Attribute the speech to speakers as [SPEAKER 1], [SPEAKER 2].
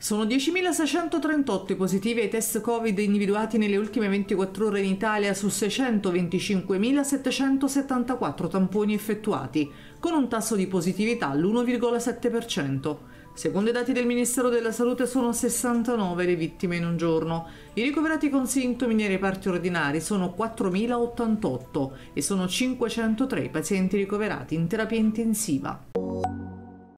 [SPEAKER 1] Sono 10.638 i positivi ai test Covid individuati nelle ultime 24 ore in Italia su 625.774 tamponi effettuati, con un tasso di positività all'1,7%. Secondo i dati del Ministero della Salute sono 69 le vittime in un giorno. I ricoverati con sintomi nei reparti ordinari sono 4.088 e sono 503 i pazienti ricoverati in terapia intensiva.